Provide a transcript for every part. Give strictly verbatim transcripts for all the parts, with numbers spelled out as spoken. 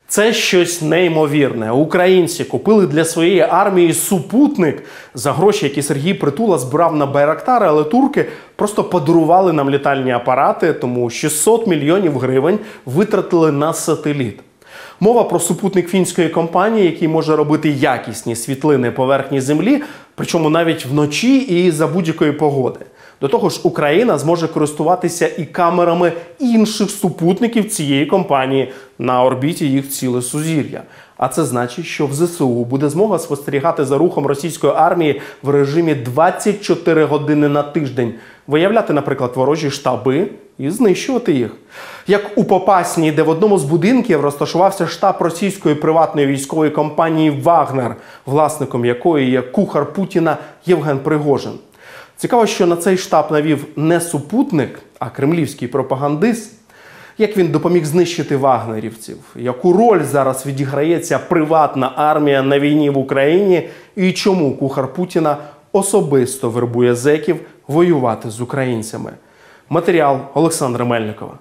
Це щось неймовірне. Українці купили для своєї армії супутник за гроші, які Сергій Притула збирав на байрактари, але турки просто подарували нам літальні апарати, тому шістсот мільйонів гривень витратили на сателіт. Мова про супутник фінської компанії, який може робити якісні світлини поверхні Землі, причому навіть вночі і за будь-якої погоди. До того ж, Україна зможе користуватися і камерами інших супутників цієї компанії на орбіті їх ціле сузір'я. А це значить, що в ЗСУ буде змога спостерігати за рухом російської армії в режимі двадцять чотири години на тиждень, виявляти, наприклад, ворожі штаби і знищувати їх. Як у Попасній, де в одному з будинків розташувався штаб російської приватної військової компанії «Вагнер», власником якої є кухар Путіна Євген Пригожин. Цікаво, що на цей штаб навів не супутник, а кремлівський пропагандист. Як він допоміг знищити вагнерівців? Яку роль зараз відіграє ця приватна армія на війні в Україні? І чому кухар Путіна особисто вербує зеків воювати з українцями? Матеріал Олександра Мельникова.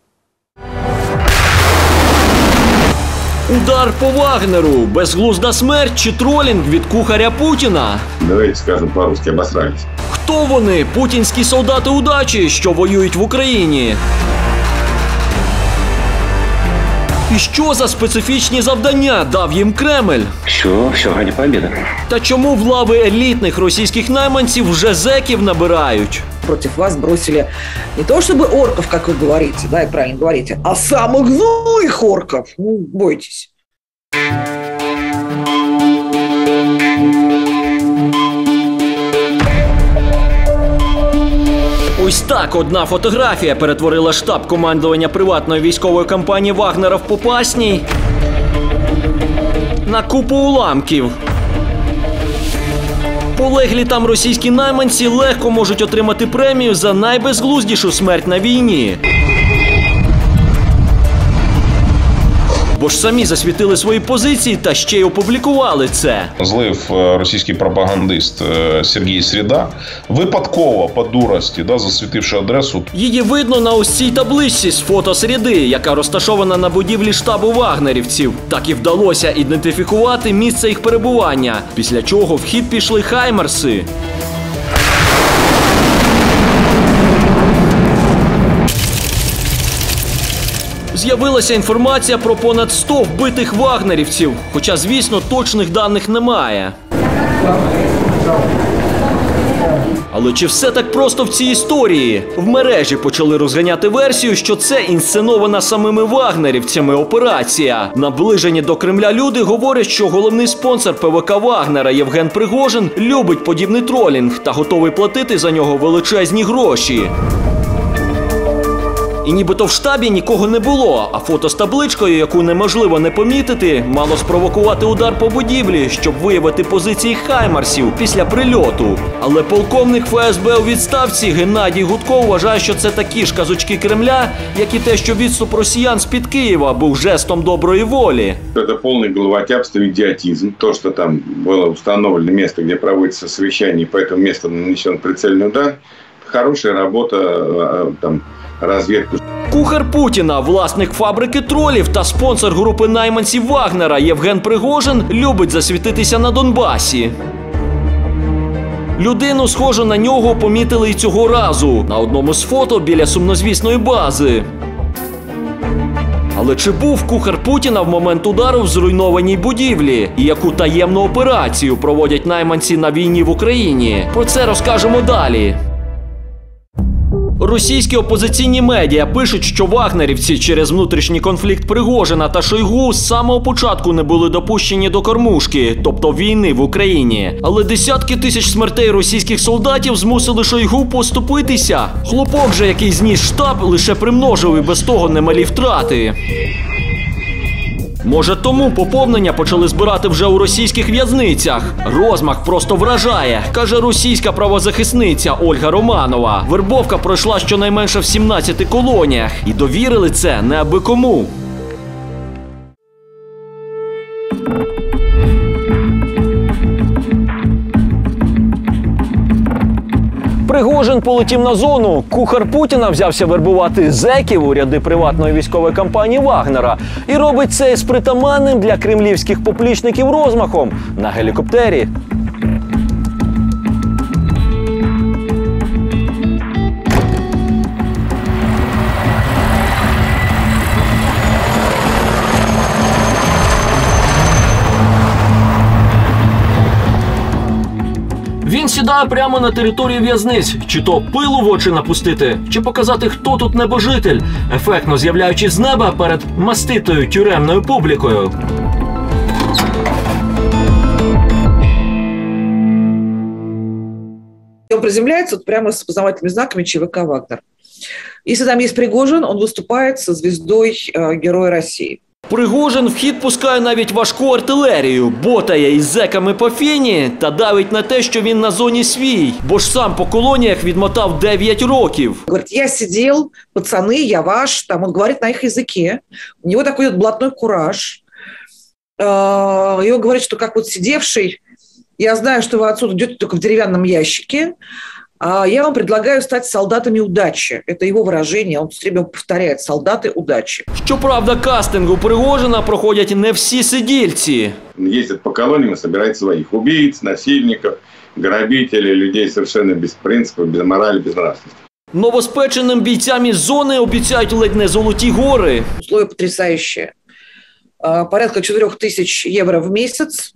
Удар по Вагнеру, безглузда смерть чи тролінг від кухаря Путіна? Давайте скажемо по-русски, обосрались. Хто вони, путінські солдати удачі, що воюють в Україні? І що за специфічні завдання дав їм Кремль? Все, все ради победы. Та чому в лави елітних російських найманців вже зеків набирають? Против вас бросили не то чтобы орков, как вы говорите, да, и правильно говорите, а самых злых орков. Ну, бойтесь. Ось так одна фотографія перетворила штаб командування приватної військової компанії Вагнера в Попасній на купу уламків. Полеглі там російські найманці легко можуть отримати премію за найбезглуздішу смерть на війні. Бо ж самі засвітили свої позиції та ще й опублікували це. Злив російський пропагандист Сергій Среда випадково, по дурості, да, засвітивши адресу. Її видно на ось цій табличці з фото Среди, яка розташована на будівлі штабу вагнерівців. Так і вдалося ідентифікувати місце їх перебування, після чого в хід пішли хаймерси. З'явилася інформація про понад сто вбитих вагнерівців, хоча, звісно, точних даних немає. Але чи все так просто в цій історії? В мережі почали розганяти версію, що це інсценована самими вагнерівцями операція. Наближені до Кремля люди говорять, що головний спонсор ПВК Вагнера Євген Пригожин любить подібний тролінг та готовий платити за нього величезні гроші. І нібито в штабі нікого не було, а фото з табличкою, яку неможливо не помітити, мало спровокувати удар по будівлі, щоб виявити позиції хаймарсів після прильоту. Але полковник ФСБ у відставці Геннадій Гудков вважає, що це такі ж казочки Кремля, як і те, що відступ росіян з-під Києва був жестом доброї волі. Це повне головотяпство, ідіотизм. То, що там було встановлено місце, де проводиться совещание, по цьому місцю нанесен прицельний удар, хороша робота там розвідки. Кухар Путіна, власник фабрики тролів та спонсор групи найманців Вагнера Євген Пригожин любить засвітитися на Донбасі. Людину, схожу на нього, помітили і цього разу на одному з фото біля сумнозвісної бази. Але чи був кухар Путіна в момент удару в зруйнованій будівлі? І яку таємну операцію проводять найманці на війні в Україні? Про це розкажемо далі. Російські опозиційні медіа пишуть, що вагнерівці через внутрішній конфлікт Пригожина та Шойгу з самого початку не були допущені до кормушки, тобто війни в Україні. Але десятки тисяч смертей російських солдатів змусили Шойгу поступитися. Хлопок же, який зніс штаб, лише примножив і без того немалі втрати. Може, тому поповнення почали збирати вже у російських в'язницях? Розмах просто вражає, каже російська правозахисниця Ольга Романова. Вербовка пройшла щонайменше в сімнадцяти колоніях. І довірили це не аби кому. Пригожин полетів на зону. Кухар Путіна взявся вербувати зеків у ряди приватної військової компанії Вагнера. І робить це з притаманним для кремлівських поплічників розмахом на гелікоптері. Він сідає прямо на території в'язниць. Чи то пилу в очі напустити, чи показати, хто тут небожитель, ефектно з'являючись з неба перед маститою тюремною публікою. Он приземляется вот прямо с опознавательными знаками ЧВК «Вагнер». Если там есть Пригожин, он выступает со звездой э, Героя России. Пригожин в хід пускає навіть важку артилерію, ботає із зеками по фіні та давить на те, що він на зоні свій, бо ж сам по колоніях відмотав дев'ять років. Говорит, я сидел, пацаны, я ваш. Там он говорит на их языке. У него такой вот блатной кураж. И он говорит, что как вот сидевший, я знаю, что вы отсюда идете только в деревянном ящике, а я вам предлагаю стать солдатами удачи. Это его выражение, он все время повторяет: солдаты удачи. Щоправда, кастинг у Пригожина проходять не всі сидільці. Ездят по колониям и собирают своих убийц, насильников, грабителей, людей совершенно без принципов, без морали, без нравственности. Новоспеченим бійцям із зони обіцяють ледь не золоті гори. Условия потрясающие. Порядка четырех тысяч евро в месяц.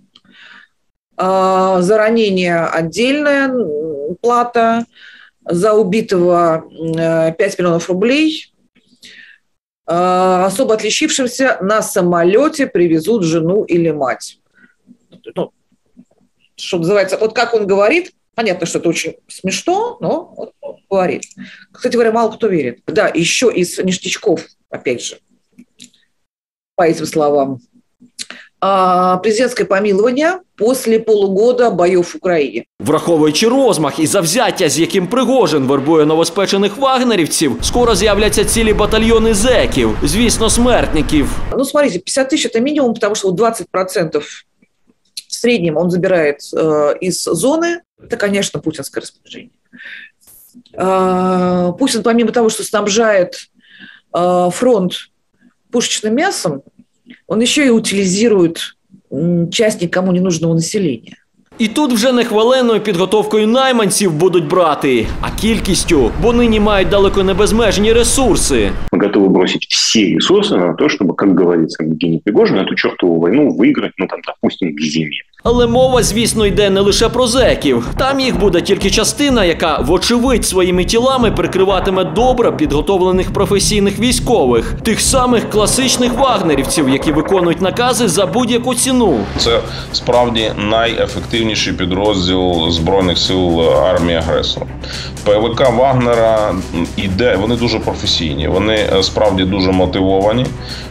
За ранение отдельная плата, за убитого пять миллионов рублей. Особо отличившимся на самолете привезут жену или мать. Ну, что называется, вот как он говорит, понятно, что это очень смешно, но он говорит. Кстати говоря, мало кто верит. Да, еще из ништячков, опять же, по этим словам. Президентське помилування після полугода бойов в Україні. Враховуючи розмах і завзяття, з яким Пригожин вербує новоспечених вагнерівців, скоро з'являться цілі батальйони зеків, звісно, смертників. Ну, смотрите, пятьдесят тысяч – это минимум, потому что двадцать процентов в среднем он забирает э, из зоны. Это, конечно, путинское распоряжение. Э, Путин, помимо того, что снабжает э, фронт пушечным мясом, он еще и утилизирует часть никому не нужного населения. І тут вже не хваленою підготовкою найманців будуть брати, а кількістю, бо нині мають далеко не безмежні ресурси. Мы готовы бросить все ресурсы на то, чтобы, как говорится Евгений Пригожин, эту чертову войну выиграть, ну там, допустим, к зиме. Але мова, звісно, йде не лише про зеків. Там їх буде тільки частина, яка, вочевидь, своїми тілами прикриватиме добре підготовлених професійних військових. Тих самих класичних вагнерівців, які виконують накази за будь-яку ціну. Це справді найефективніший підрозділ Збройних сил армії агресора. ПВК Вагнера іде, вони дуже професійні, вони справді дуже мотивовані.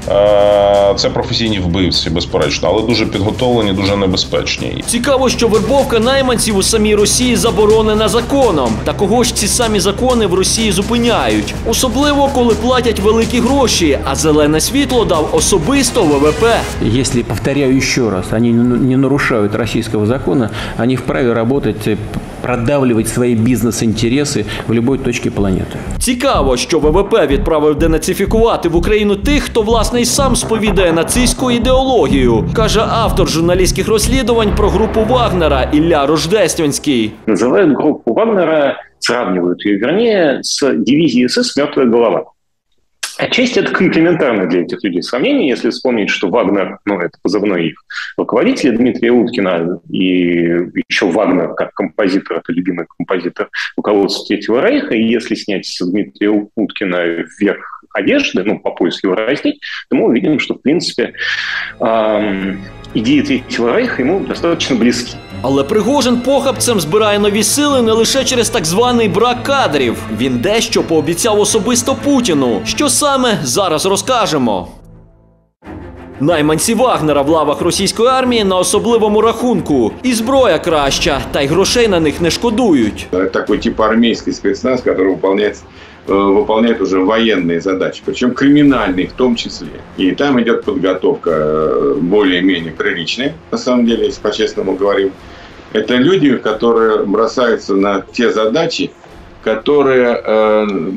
Це професійні вбивці, безперечно, але дуже підготовлені, дуже небезпечні. Цікаво, що вербовка найманців у самій Росії заборонена законом. Та кого ж ці самі закони в Росії зупиняють? Особливо, коли платять великі гроші, а зелене світло дав особисто ВВП. Если, повторяю еще раз, они не нарушают российского закона, они вправе работать, продавливать свои бизнес-интересы в любой точке планети. Цікаво, що ВВП відправив денацифікувати в Україну тих, хто, власне, й сам сповідає нацистську ідеологію, каже автор журналістських розслідувань про групу Вагнера Ілля Рождественський. Называют группу Вагнера, сравнивают ее, вернее, с дивизией СС «Мертвая голова». Отчасти это комплементарно для этих людей сравнение, если вспомнить, что Вагнер, ну, это позывной их руководителя Дмитрия Уткина, и еще Вагнер как композитор, это любимый композитор руководства Третьего Рейха, и если снять с Дмитрия Уткина вверх одежды, ну, по пояс его раздеть, то мы увидим, что, в принципе, эм, идеи Третьего Рейха ему достаточно близки. Але Пригожин похабцем збирає нові сили не лише через так званий брак кадрів. Він дещо пообіцяв особисто Путіну. Що саме, зараз розкажемо. Найманці Вагнера в лавах російської армії на особливому рахунку. І зброя краща, та й грошей на них не шкодують. Такой тип армейский спецназ, который выполняет, выполняет уже военные задачи, причем криминальные в том числе. И там идет подготовка более-менее приличная, на самом деле, если по-честному говорим. Это люди, которые бросаются на те задачи, которые э,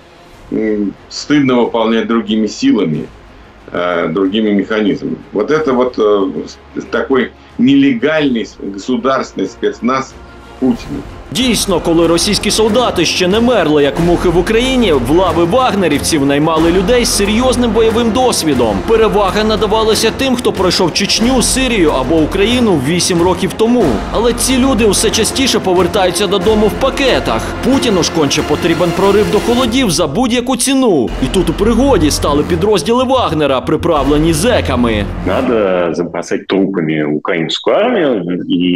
стыдно выполнять другими силами, э, другими механизмами. Вот это вот э, такой нелегальный государственный спецназ Путіна. Дійсно, коли російські солдати ще не мерли, як мухи в Україні, в лави вагнерівців наймали людей з серйозним бойовим досвідом. Перевага надавалася тим, хто пройшов Чечню, Сирію або Україну вісім років тому. Але ці люди усе частіше повертаються додому в пакетах. Путіну ж конче потрібен прорив до холодів за будь-яку ціну. І тут у пригоді стали підрозділи Вагнера, приправлені зеками. Надо забросать трупами украинскую армию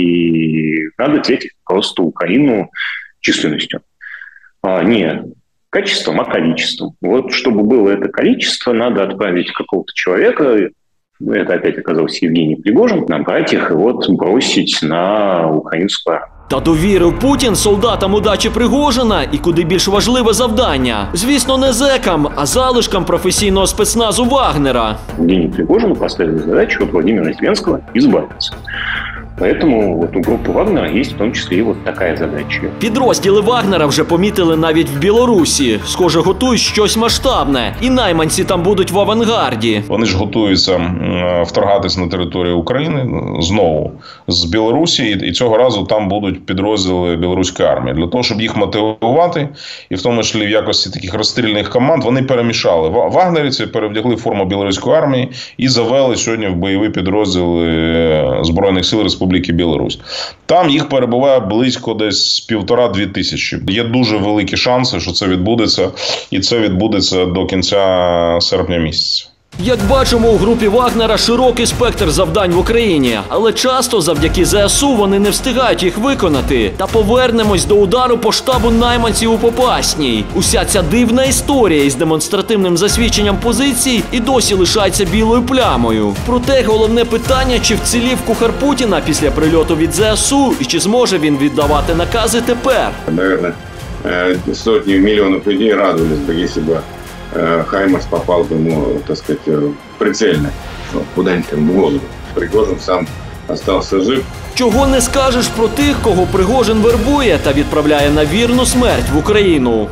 и надо тлеть просто Украину численностью. А, не качеством, а количеством. Вот чтобы было это количество, надо отправить какого-то человека, это опять оказался Евгений Пригожин, набрать их и вот бросить на украинскую армию. Та довірив Путін солдатам удачі Пригожина і куди більш важливе завдання. Звісно, не зекам, а залишкам професійного спецназу Вагнера. Евгений Пригожину поставили задачу от Владимира Зеленского избавиться. Поэтому вот у группы Вагнера есть в том числе и вот такая задача. Підрозділи Вагнера вже помітили навіть в Білорусі. Схоже, готують щось масштабне. І найманці там будуть в авангарді. Вони ж готуються вторгатись на територію України знову з Білорусі. І цього разу там будуть підрозділи білоруської армії. Для того, щоб їх мотивувати, і в тому числі в якості таких розстрільних команд, вони перемішали. Вагнерівці перевдягли форму білоруської армії і завели сьогодні в бойові підрозділи Збройних сил Республіки Білорусь. Там їх перебуває близько десь півтора-дві тисячі. Є дуже великі шанси, що це відбудеться, і це відбудеться до кінця серпня місяця. Як бачимо, у групі Вагнера широкий спектр завдань в Україні, але часто завдяки зе ес у вони не встигають їх виконати. Та повернемось до удару по штабу найманців у Попасній. Уся ця дивна історія із демонстративним засвідченням позицій і досі лишається білою плямою. Проте головне питання, чи вцілів кухар Путіна після прильоту від зе ес у і чи зможе він віддавати накази тепер. Наверное, сотні мільйонів людей радувались бы, если бы Хаймарс попал бы ему, так сказать, прицельно, куда-нибудь в голову. Пригожин сам остался жив. Чого не скажеш про тих, кого Пригожин вербує та відправляє на вірну смерть в Україну.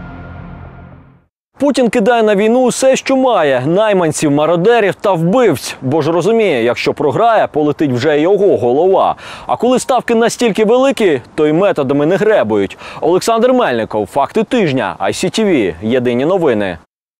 Путін кидає на війну усе, що має – найманців, мародерів та вбивць. Бо ж розуміє, якщо програє, полетить вже його голова. А коли ставки настільки великі, то й методами не гребують. Олександр Мельников, «Факти тижня», ай сі ті ві, єдині новини.